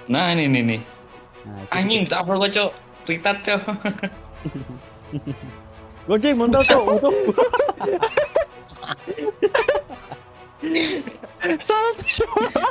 Nah ini nih. Nah, Anjing tak apa gua cok. Ritat cok. Gojek mental cok, butuh. Salah tuh siapa?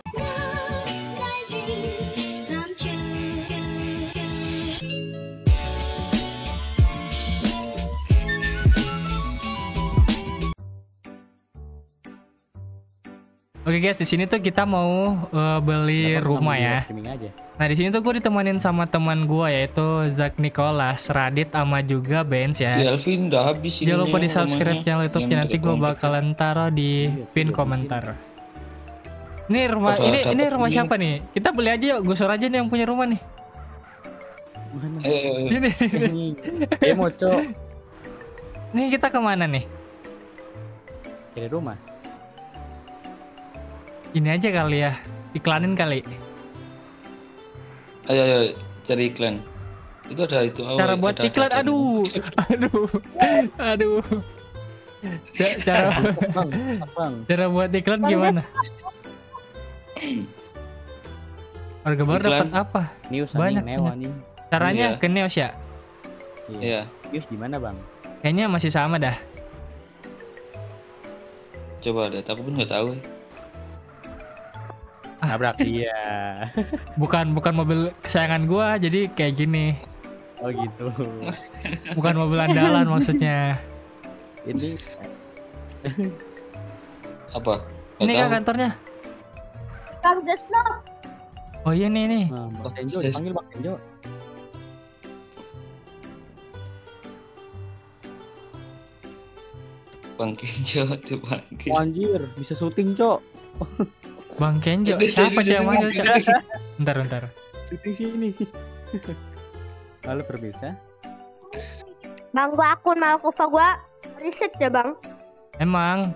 Oke guys, di sini tuh kita mau beli rumah ya. Nah di sini tuh gue ditemenin sama teman gue yaitu Zack Nicholas, Radit, sama juga Benz ya. Di Alvin udah habis ini. Jangan lupa di subscribe channel YouTube-nya, nanti gue bakalan taruh di pin komentar. Ini rumah ini rumah siapa nih? Kita beli aja yuk, gusur aja nih yang punya rumah nih. Ini. Mau cok. Nih kita kemana nih? Cari rumah. Ini aja kali ya, iklanin kali. Ayo cari iklan. Itu ada itu. Cara buat iklan, aduh. Cara buat iklan gimana? Harga baru dapat apa? News banyak. Caranya iya. ke Neos ya? Iya. News di mana bang? Kayaknya masih sama dah. Coba deh, aku pun nggak tahu. Nabrak dia. Bukan mobil kesayangan gua, jadi kayak gini. Oh gitu. Bukan mobil andalan maksudnya. Ini Apa? Ini kan kantornya. Kang Desno. Oh iya nih. Bang Tenjo, dipanggil Bang Tenjo. Bang Kenjo dipanggil. Oh, anjir, bisa syuting cok. Bang Kenjo, siapa cewek yang manggil cok? Bentar. Syuting sini. Halo perbisa. Bang, gua akun Malkuva gua riset ya bang. Emang.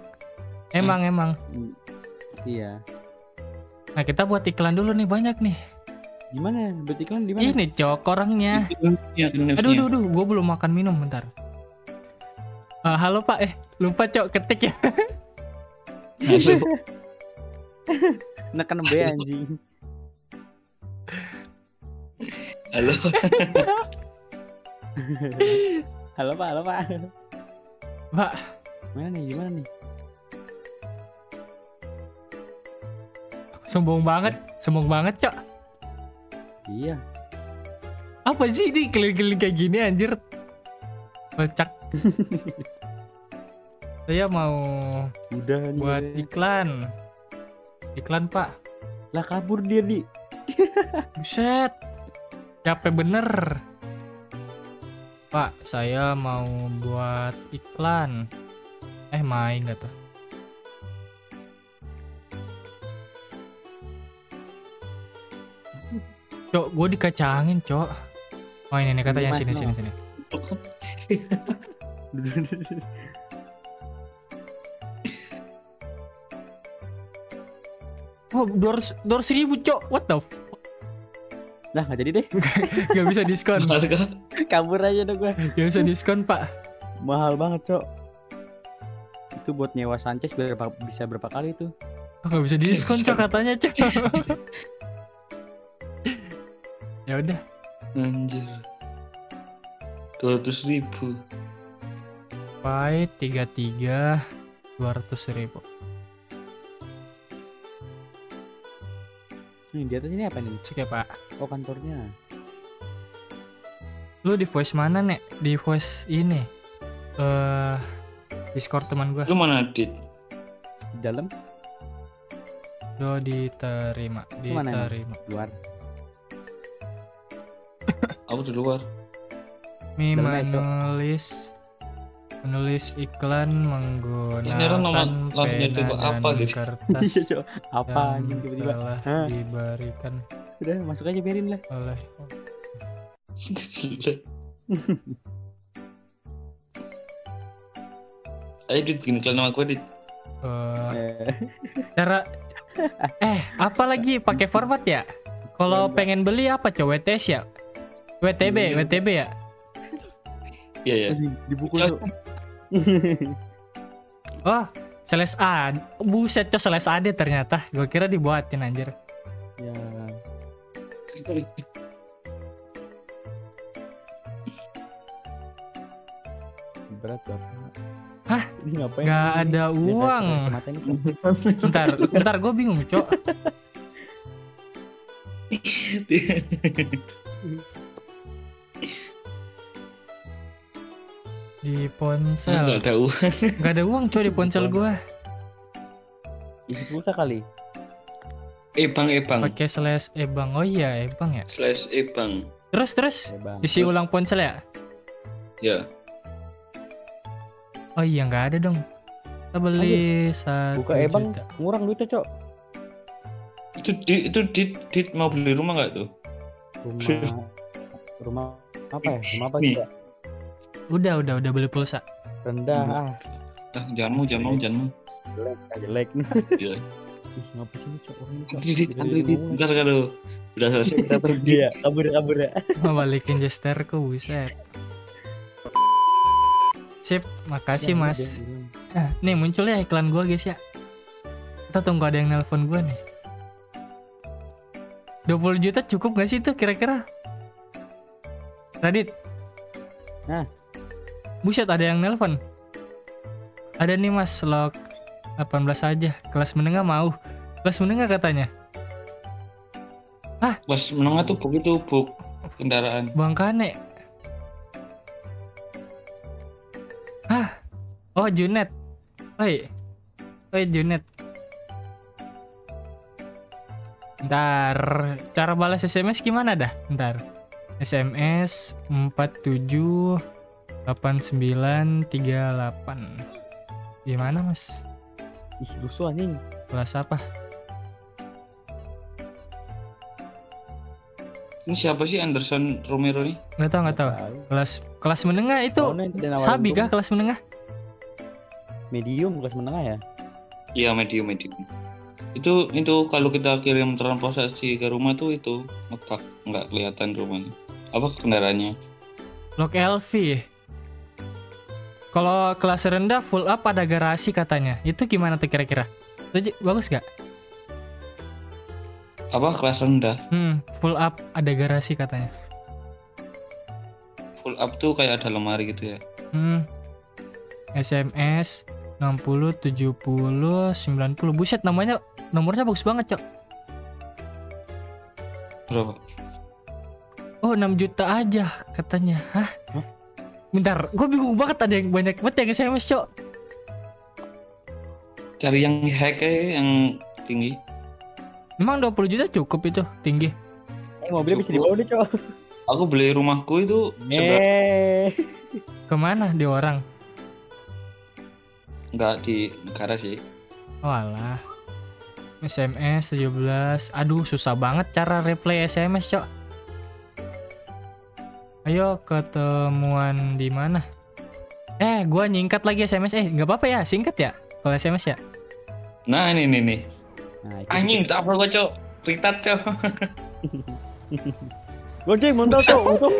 Iya. Nah kita buat iklan dulu nih, banyak nih. Gimana? Buat iklan di mana? Ini cok orangnya. Iya, Aduh, gue belum makan minum, bentar. Halo Pak, lupa cok ketik ya. Neken B anjing. Halo. Halo Pak. Pak, Mana nih? Gimana nih? sombong banget cok. Iya. Apa sih ini keliling-keliling kayak gini anjir? Kocak. Saya mau Udah nih. buat iklan. Iklan Pak. Lah kabur dia di. Buset. Capek bener. Pak, saya mau buat iklan. Main gak tuh? Cok, gue dikacangin cok. Oh ini katanya Mas, sini. Oh 200.000 cok, what the fuck? Lah nggak jadi deh. Gak bisa diskon. Kabur aja dong gue. Gak bisa diskon Pak. Mahal banget cok. Itu buat nyewa Sanchez bisa berapa kali tuh? Oh, gak bisa diskon cok katanya cok. Ya udah. Anjir. 200.000. Pai 33 200.000. Di atas ini apa nih? Cek ya Pak. Oh kantornya. Lu di voice mana nek? Di voice ini. Discord teman gua. Lu mana Dit? Di dalam? Lo diterima. Mana luar. Aku di luar. Menulis iklan Ini orang menggunakan langsung pena coba dan apa gitu? kertas Iya cok. Apa yang anjing tiba-tiba? telah Hah? diberikan Udah masuk aja biarin lah. oleh Ayo Dit, bikin iklan nama gue Dit. cara apa lagi pakai format ya? Kalau pengen beli apa coba WTS ya? WTB ya? Iya ya. Di buku cok. Oh, Seles A. Buset cok, Seles AD ternyata. Gue kira dibuatin anjir. Ya. Berat Bapak. Hah? Ini ngapain? Nggak ini? ada Lihat uang. kacamata ini, Cok. Bentar gue bingung, Cok. Di ponsel. Nggak ada uang. Nggak ada uang, Cok, di ponsel gue. Isi pulsa kali. Ebang. Pakai slash ebang. Oh iya, ebang ya. Slash ebang. Terus Ya, Bang. isi ulang ponsel ya? Ya. Oh iya, nggak ada dong. Kita beli satu Buka ebang juta. ngurang duitnya, Cok. Itu dit mau beli rumah nggak tuh? Rumah apa ya? Rumah apa Nih. juga? Udah beli pulsa. Rendah. Jangan mau. Jelek. Iya. Ih, ngapa sih ini, Cok? Orang ini, Cok. Antri dit. Bentar kalau udah selesai kita pergi. Iya, kabur ya. Oh, balikin jesterku, buset. Sip, makasih Ya, mas. Nih munculnya iklan gua guys ya. Kita tunggu ada yang nelpon gua nih. 20 juta cukup gak sih itu kira-kira? Radit. Nah. Buset, ada yang nelpon. Ada nih mas, log 18 aja. Kelas menengah mau. Kelas menengah katanya. Pas menengah tuh begitu buk kendaraan. Bang Kane. Oh Junet. Oi Junet. Ntar cara balas SMS gimana dah? Ntar SMS 478938. Gimana mas? Ih, rusuh anjing. Kelas apa? Ini siapa sih Anderson Romero nih? Nggak tahu. Kelas menengah itu Soalnya itu dia nawarin Sabi rumah. kah kelas menengah? Medium kelas menengah ya. Iya medium. Itu kalau kita kirim transportasi ke rumah tuh itu ngebug, nggak kelihatan rumahnya. Apa kendaraannya? Blok LV. Kalau kelas rendah full up ada garasi katanya. Itu gimana tuh kira-kira? Itu bagus gak? Apa kelas rendah? Full up ada garasi katanya. Full up tuh kayak ada lemari gitu ya. SMS 60 70 90. Buset, nomornya bagus banget, Cok. Berapa? Oh, 6 juta aja katanya. Hah? Bentar, gue bingung banget, ada yang banyak banget yang SMS, Cok. Cari yang hack yang tinggi. Memang 20 juta cukup itu tinggi? Mobilnya bisa dibawa deh, Cok. Aku beli rumahku itu Kemana di orang? nggak di negara sih. Oh alah. SMS 17. Aduh, susah banget cara reply SMS, Cok. Ayo ketemuan di mana? Gua nyingkat lagi SMS. Nggak apa-apa ya, singkat ya kalau SMS ya. Nah ini. Nah, itu Anjing, tak apa Cok. Ritat Cok. Gojek mental, Cok. Untuk.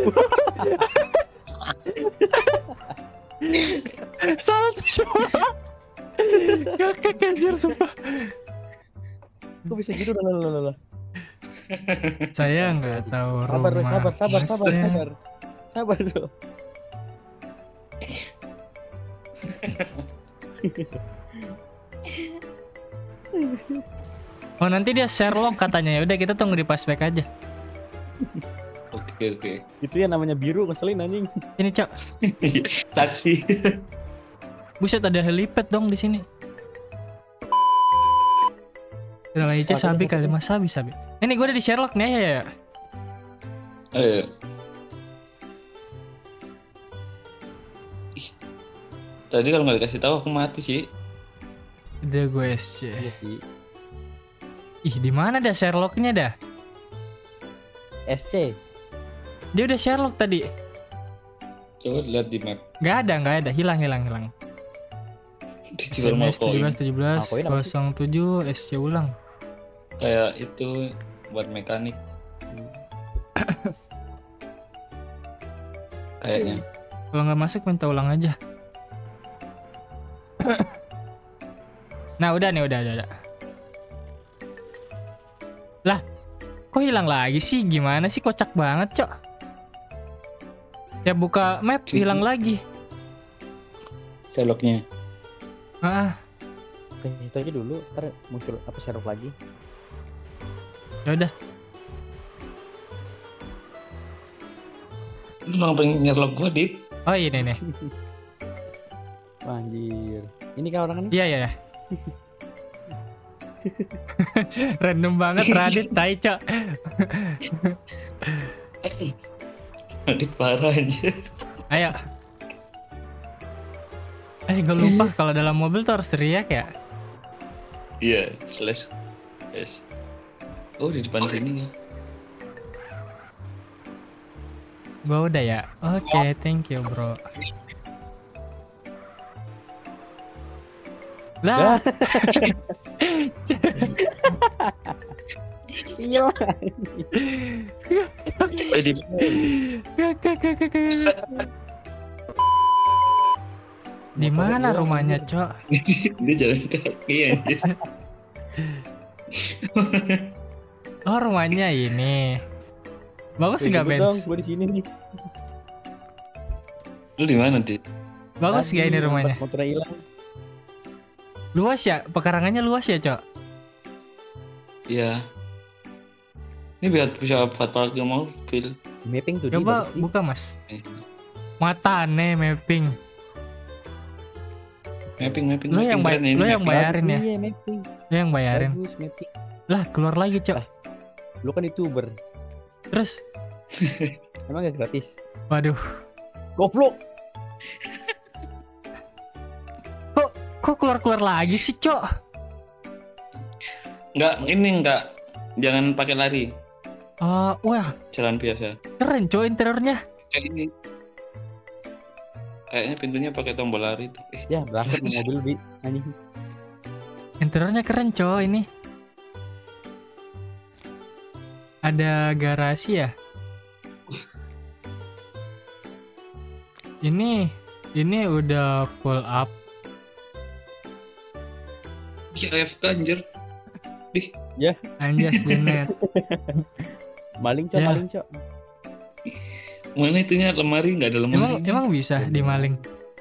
Salah tuh siapa? Kakak anjir sumpah. Kok bisa gitu lah. Saya nggak tahu rumah. Sabar, masnya. Sabar, Cok. Oh nanti dia Sherlock katanya. Ya udah kita tunggu di passback aja. Oke. Itu ya namanya biru, ngeselin anjing. Ini, Cok. Taksi. Buset, ada helipad dong di sini. Udah aja Sabi kali, Mas Sabi. Ini gue udah di Sherlock nih ya. Ayo. Tadi kalau nggak dikasih tahu aku mati sih. Udah gue SC. Iya sih. Ih, di mana dah Sherlocknya dah? SC. Dia udah Sherlock tadi. Coba lihat di map. Nggak ada, hilang. Dijual SMS mau koin. 17 07 SC ulang. Kayak itu buat mekanik. Kayaknya. Kalau nggak masuk minta ulang aja. Nah udah nih, udah. Lah, kok kok hilang lagi sih? Gimana sih, kocak banget, Cok. Ya buka map hilang lagi. Sherlocknya. Ah, Ke situ aja dulu, ntar muncul apa Sherlock lagi. ya udah. Lu ngapain nyerlok gua, Dit? Oh ini nih. Wah, anjir. Ini kan orang ini. Iya iya. Iya. Random banget Radit, tai, Cok. Dit parah aja. Ayo. Gue lupa kalau dalam mobil tuh harus teriak ya. Iya, slash. Yes. Oh, di depan sini ya. Gua udah ya. Oke, thank you, bro. Lah, Iya. Di di mana rumahnya, Cok? dia jalan kaki anjir. Oh, rumahnya ini. Bagus nggak, Benz? Gue di sini nih. Lu di mana, Dit? Bagus nggak ini rumahnya? Motornya hilang. Luas ya? Pekarangannya luas ya, Cok? Iya. Ini biar bisa buat parkir mobil. Mapping tuh. Coba Di, buka, Mas. Eh, Mata nih mapping. Mapping. Lu yang keren ini, lu yang mapping. bayarin ya? Iya, mapping. Lu yang bayarin. Bagus, mapping. Lah, keluar lagi, Cok. Lu kan YouTuber. Terus, Emang gak gratis? waduh. Goblok. Kok keluar-keluar lagi sih, Cok? Enggak. Jangan pakai lari. Wah, Jalan biasa. keren, Cok, interiornya. Kayak ini. Kayaknya pintunya pakai tombol lari tuh. Ya, berangkat mau mobil di anjing. Interiornya keren, Cok, ini. Ada garasi ya? Ini udah full up. Dia AFK anjir. Anjas Janet. Maling, Cok, Ya. maling, Cok. Mana itunya lemari? Nggak ada lemari. Emang bisa dimaling?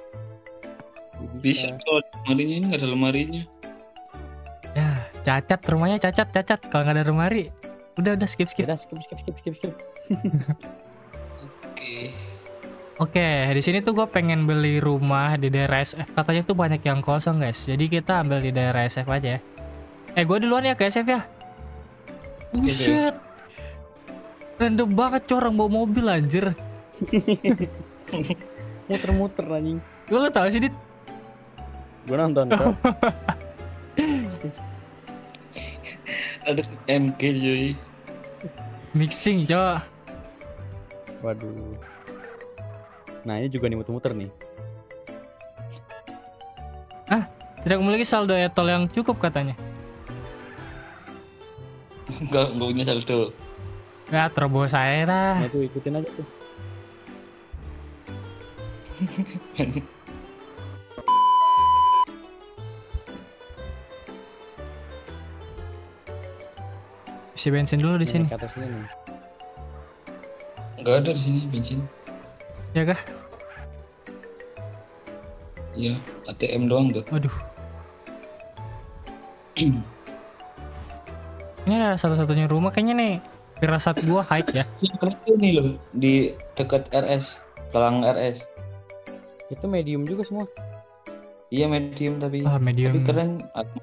Bisa kok. Lemarinya ini nggak ada lemarinya. Ya, cacat rumahnya, cacat. Kalau nggak ada lemari, udah skip. Udah, skip. Oke. Oke, di sini tuh gue pengen beli rumah di daerah SF. Katanya tuh banyak yang kosong, guys. Jadi kita ambil di daerah SF aja ya. Gue duluan ya ke SF ya. Buset. Random banget, corang bawa mobil anjir. Muter-muter anjing. Lu tau sih, Dit? Gue nonton, Cok. Ada MK Joy. Mixing, Cok. Waduh. Nah, ini juga nih muter-muter nih. Tidak memiliki saldo etol yang cukup katanya. Nggak punya saldo. Ya, terobos saya dah. Nah, itu ikutin aja tuh. Isi bensin dulu di sini. Ke atas sini nih. Nggak ada di sini bensin. Ya kah? Iya, ATM doang tuh. Waduh. Ini ada satu-satunya rumah kayaknya nih. Firasat gua hike ya. Itu nih loh di dekat RS, Pelang RS. Itu medium juga semua. Iya medium tapi Medium. tapi keren.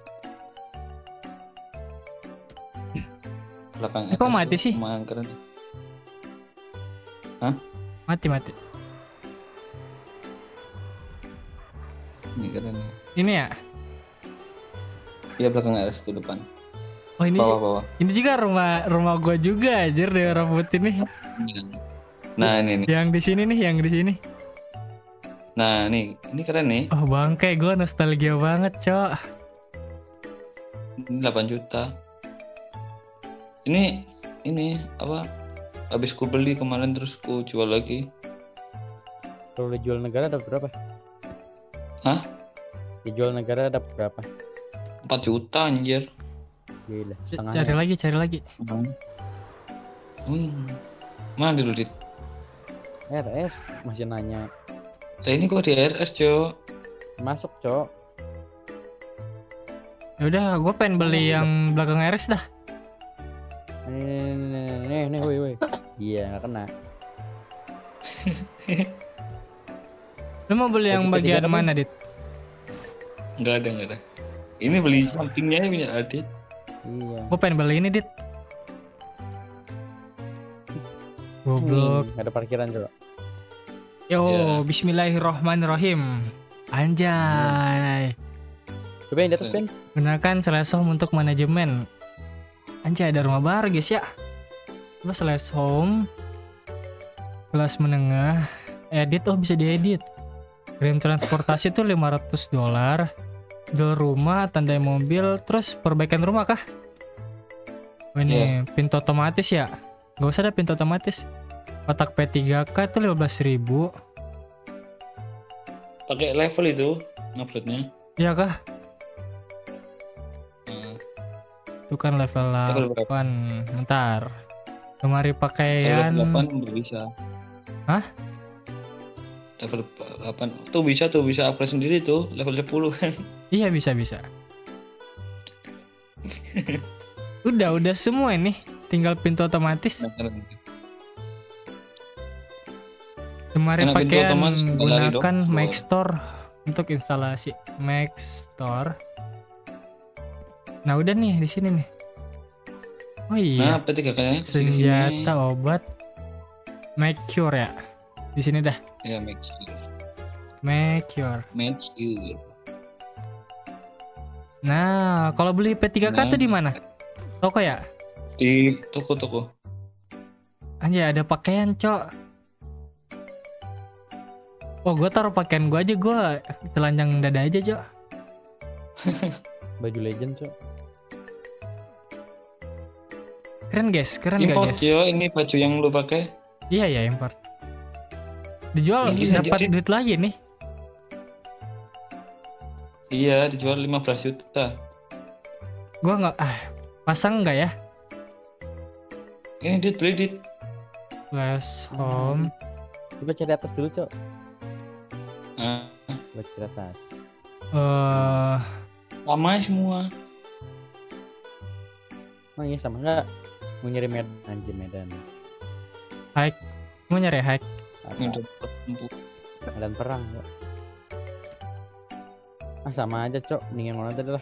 Belakang Kok RS mati tuh sih? lumayan keren. Mati. Ini keren. Ini ya? Iya belakang RS itu depan. Oh ini Bawah. ini juga rumah gua juga anjir di daerah putih nih. Nah ini nih. Yang di sini. Nah ini keren nih. Oh bangke, gua nostalgia banget, Cok. Ini 8 juta. Ini apa? Habis ku beli kemarin terus ku jual lagi. Kalau dijual negara dapat berapa? Hah? Dijual negara dapat berapa? 4 juta anjir. Gila, setengahnya. Cari lagi. Mana dulu Dit? RS masih nanya. Lah ini kok di RS Cok. Masuk, Cok. Ya udah, gue pengen beli yang belakang RS dah. Nih, woi. Iya, nggak kena. Lu mau beli yang Jadi bagian ketiga mana, Dit? Enggak ada. Ini beli sampingnya punya Adit. Iya. Gue pengen beli ini, Dit. Goblok. Nggak ada parkiran, Cok. Yo, Ya. bismillahirrohmanirrohim. Anjay. Coba yang di atas, Ben. Gunakan slash home untuk manajemen. Anjay, ada rumah baru guys ya. Coba slash home. Kelas menengah. Edit, oh bisa diedit. Kirim transportasi tuh $500. Jual rumah, tandai mobil, terus perbaikan rumah kah? Oh, ini pintu otomatis ya? Gak usah ada pintu otomatis. Kotak P3K itu 15.000. Pakai level itu nguploadnya. Iya kah? Nah, Itu kan level Level berapa? 8. Bentar. Lemari kalau pakaian. level 8 udah bisa. Hah? Level 8 tuh bisa upgrade sendiri tuh level 10 kan. Iya bisa. Udah semua ini. Tinggal pintu otomatis. Lemari Enak pintu pakaian otomatis, tinggal lari dong. gunakan Keluar. Make Store untuk instalasi Make Store. Nah udah nih di sini nih. Oh Nah, iya. P3K-nya Senjata obat Make Cure ya. Di sini dah. Ya, make sure. Nah, kalau beli P3K Nah. tuh di mana? Toko ya? Di toko-toko. Anjay, ada pakaian, Cok. Oh, gue taruh pakaian gue aja, gue telanjang dada aja, Cok. Baju legend, Cok. Keren guys, Import guys? yo, ini baju yang lu pakai. Iya ya, import. Dijual Ini dapat jadi- duit lagi nih. Iya, dijual 15 juta. Gua nggak pasang nggak ya? Ini Dit, beli Dit. Flash home. Coba cari atas dulu, Cok. Nah, Coba cari atas. sama semua. Oh iya, sama nggak? Mau nyari Medan. Hike. Mau nyari hike? Udah Medan perang, Cok. Sama aja, Cok. Mendingan mana tadi lah.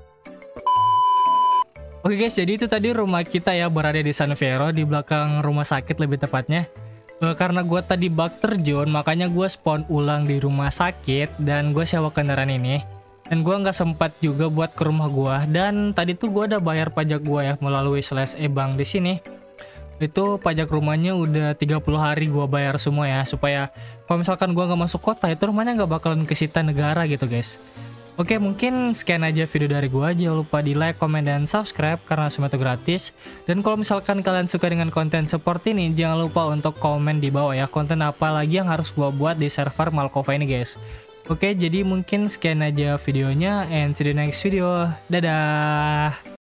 Oke guys, jadi itu tadi rumah kita ya, berada di San Fierro, di belakang rumah sakit lebih tepatnya. Karena gue tadi bug terjun, makanya gue spawn ulang di rumah sakit dan gue sewa kendaraan ini. Dan gue nggak sempat juga buat ke rumah gue. Dan tadi tuh gue udah bayar pajak gue ya melalui slash e-bank di sini. Itu pajak rumahnya udah 30 hari gue bayar semua ya, supaya kalau misalkan gue nggak masuk kota itu rumahnya nggak bakalan kesita negara gitu guys. Oke, mungkin sekian aja video dari gua. Jangan lupa di like, komen, dan subscribe karena semua itu gratis. Dan kalau misalkan kalian suka dengan konten seperti ini, jangan lupa untuk komen di bawah ya, konten apa lagi yang harus gua buat di server Malkova ini guys. Oke, jadi mungkin sekian aja videonya, and see you the next video. Dadah.